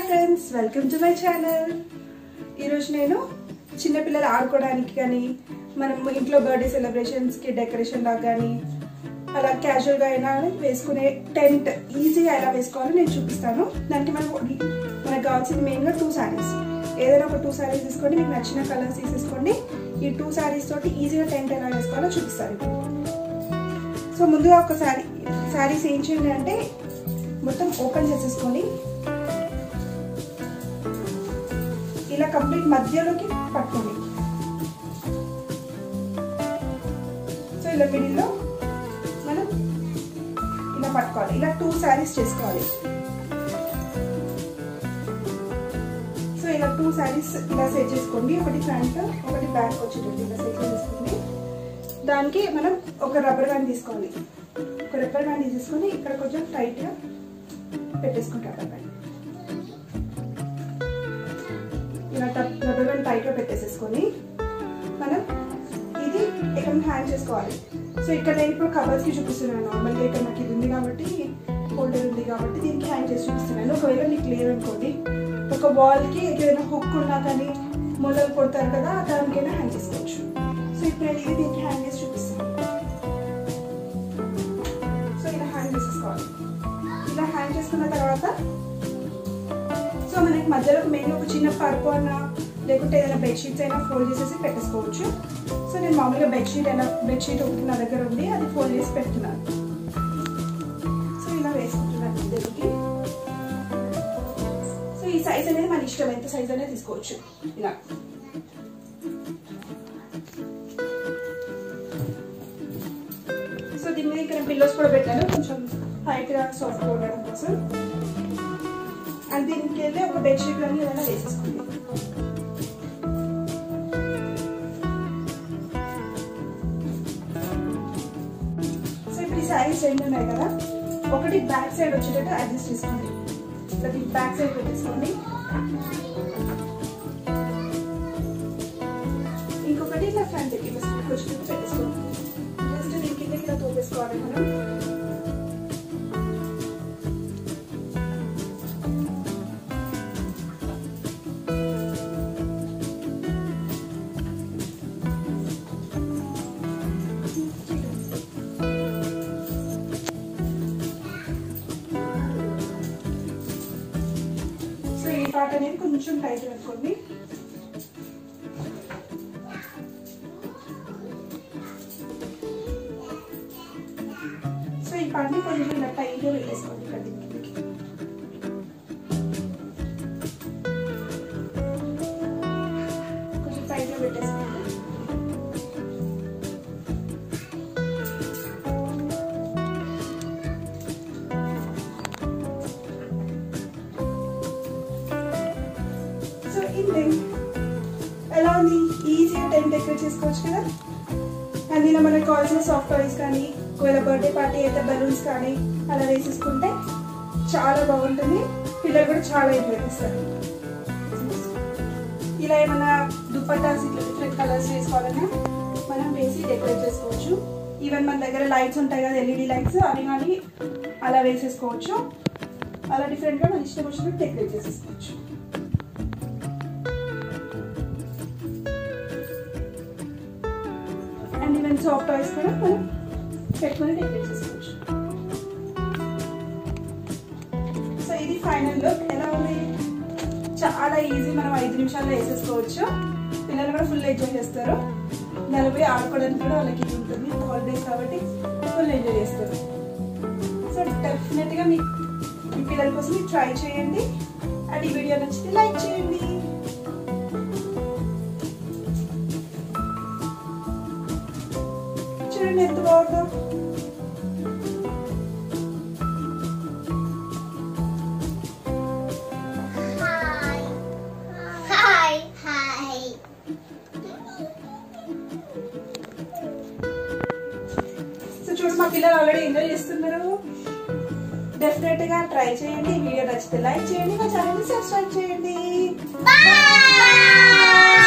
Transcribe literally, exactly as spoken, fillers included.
Friends, welcome to my channel. ఈరోజు నేను చిన్నపిల్లలు ఆడుకోవడానికి కానీ మనం ఇంట్లో బర్త్డే సెలబ్రేషన్స్కి డెకరేషన్ లాగా కానీ అలా క్యాజువల్గా అయినా వేసుకునే టెంట్ ఈజీగా ఎలా వేసుకోవాలో నేను చూపిస్తాను. దానికి మనం మనకు కావాల్సింది మెయిన్గా టూ శారీస్. ఏదైనా ఒక టూ శారీస్ తీసుకోండి, మీకు నచ్చిన కలర్స్ తీసేసుకోండి. ఈ టూ శారీస్ తోటి ఈజీగా టెంట్ ఎలా వేసుకోవాలో చూపిస్తాను. సో ముందుగా ఒక శారీ శారీస్ ఏం చేయండి అంటే మొత్తం ఓపెన్ చేసేసుకొని ఇలా కంప్లీట్ మధ్యలోకి పట్టుకోండి. సో ఇలా మిడిల్లో మనం ఇలా పట్టుకోవాలి. ఇలా టూ శారీస్ చేసుకోవాలి. సో ఇలా టూ శారీస్ ఇలా సెట్ చేసుకోండి. ఒకటి ఫ్రంట్ ఒకటి బ్యాక్ వచ్చేటట్టు ఇలా సెట్ చేసుకోండి. దానికి మనం ఒక రబ్బర్ బ్యాండ్ తీసుకోవాలి. ఒక రబ్బర్ బ్యాండ్ తీసేసుకొని ఇక్కడ కొంచెం టైట్గా పెట్టేసుకుంటాం. రబ్బర్ బ్యాండ్ ఇలా రబ్బర్ బ్యాండ్ టైట్గా పెట్టేసేసుకొని మనం ఇది ఇక్కడ హ్యాంగ్ చేసుకోవాలి. సో ఇక్కడ నేను ఇప్పుడు కవర్స్కి చూపిస్తున్నాను. నార్మల్గా ఇక్కడ నాకు ఇది ఉంది కాబట్టి హోల్డర్ ఉంది కాబట్టి దీనికి హ్యాంగ్ చేసి చూపిస్తున్నాను. ఒకవేళ మీకు క్లియర్ అనుకోండి, ఒక వాల్కి ఏదైనా హుక్ ఉన్నా కానీ మొదలు కొడతారు కదా, దానికైనా హ్యాంగ్ చేసుకోవచ్చు. సో ఇప్పుడు నేను ఇది దీనికి హ్యాంగ్ చేసి చూపిస్తాను. సో ఇలా హ్యాంగ్ చేసేసుకోవాలి. ఇలా హ్యాంగ్ చేసుకున్న తర్వాత సో మనకి మధ్యలో మెయిన్ ఒక చిన్న పరుపు అన్న లేకుంటే ఏదైనా బెడ్షీట్స్ అయినా ఫోల్డ్ చేసేసి పెట్టేసుకోవచ్చు. సో నేను మామూలుగా బెడ్షీట్ అయినా బెడ్షీట్ ఒకటి నా దగ్గర ఉంది, అది ఫోల్డ్ చేసి పెడుతున్నాను. సో ఇలా వేసుకుంటున్నాను మధ్యలోకి. సో ఈ సైజ్ అనేది మన ఇష్టం, ఎంత సైజ్ అనేది తీసుకోవచ్చు. ఇలా సో దీని మీద ఇక్కడ పిల్లోస్ కూడా పెట్టాను, కొంచెం హైట్గా సాఫ్ట్ ఉండడం కోసం. అండ్ దీనికి వెళ్ళి ఒక బెడ్షీట్ కానీ ఏదైనా వేసేసుకోండి. సో ఇప్పుడు ఈ శారీస్ రెండు ఉన్నాయి కదా, ఒకటి బ్యాక్ సైడ్ వచ్చేటట్టు అడ్జస్ట్ చేసుకోండి. సో దీనికి బ్యాక్ సైడ్ పెట్టేసుకోండి. ఇంకొకటి ఇలా ఫ్రంట్ వచ్చేటట్టు పెట్టేసుకోండి. జస్ట్ దీనికి ఇలా తోపేసుకోవాలి మనం. పార్ట్ అనేది కొంచెం టైట్ పెట్టుకోండి. సో ఈ పార్ట్ని కొంచెం ఇలా టైట్గా పెట్టేసుకోండి. ఇక్కడ కొంచెం టైట్గా పెట్టేసుకోండి. ఎలా ఉంది? ఈజీగా టెంట్ డెకరేట్ చేసుకోవచ్చు కదా. అండ్ ఇలా మనకు కావాల్సిన సాఫ్ట్ టాయ్స్ కానీ, ఒకవేళ బర్త్డే పార్టీ అయితే బలూన్స్ కానీ అలా వేసేసుకుంటే చాలా బాగుంటుంది. పిల్లలు కూడా చాలా ఎంజాయ్ చేస్తారు. ఇలా ఏమైనా దుప్పట్టాస్ ఇట్లా డిఫరెంట్ కలర్స్ వేసుకోవాలన్నా మనం వేసి డెకరేట్ చేసుకోవచ్చు. ఈవెన్ మన దగ్గర లైట్స్ ఉంటాయి కదా, ఎల్ఈడి లైట్స్, అవి కానీ అలా వేసేసుకోవచ్చు. అలా డిఫరెంట్గా మన ఇష్టం వచ్చినట్టు డెకరేట్ చేసేసుకోవచ్చు. ఈవెన్ సాఫ్ట్ టాయ్స్ కూడా మనం పెట్టుకొని డెకరేట్ చేసుకోవచ్చు. సో ఇది ఫైనల్ లుక్. ఎలా ఉంది? చాలా ఈజీ, మనం ఐదు నిమిషాల్లో వేసేసుకోవచ్చు. పిల్లలు కూడా ఫుల్ ఎంజాయ్ చేస్తారు. నలభై ఆడుకోవడానికి కూడా వాళ్ళకి ఉంటుంది, హాలిడేస్ కాబట్టి ఫుల్ ఎంజాయ్ చేస్తారు. సో డెఫినెట్గా మీ మీ పిల్లల కోసం మీరు ట్రై చేయండి. అండ్ ఈ వీడియో నచ్చితే లైక్ చేయండి. చూడండి ఎంత బాగుందో. సో చూడు, మా పిల్లలు ఆల్రెడీ ఎంజాయ్ చేస్తున్నారు. డెఫినెట్ గా ట్రై చేయండి. వీడియో నచ్చితే లైక్ చేయండి, మా ఛానల్ ని సబ్స్క్రైబ్ చేయండి.